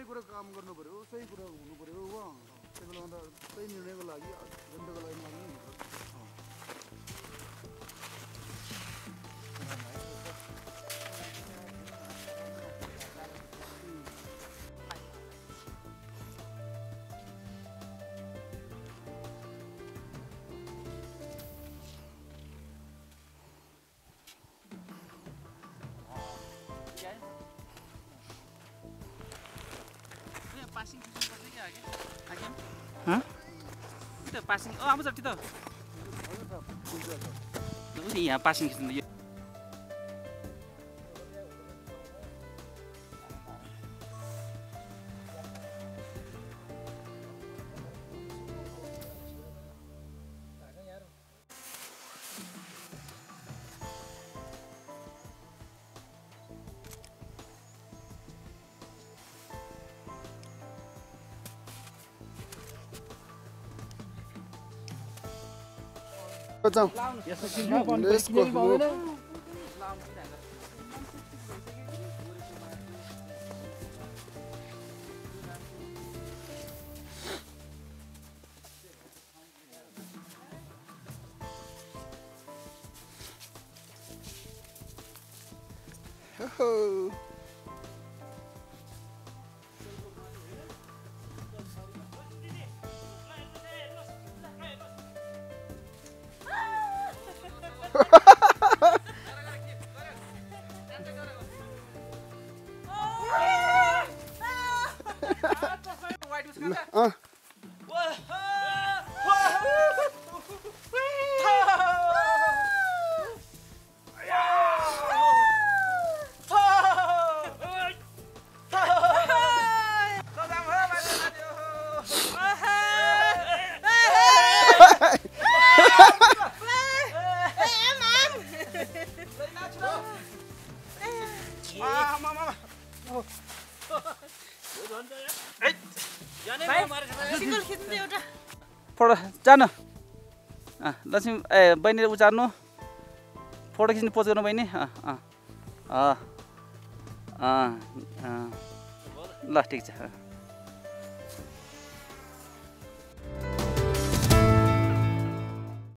कुरा काम गर्नु पर्यो सही कुरा हुनु पर्यो हो त्यही बेला अन्त सही निर्णयको लागि जनताको लागि माग्नु हुन्छ पासिङ आउँछ त यहाँ पासिङ खिच्नु यो फोटो जानु लक्ष्मी बहिनीले उचार्नु फोटो खिच्नु पोज गर्नु बहिनी ल ठिक छ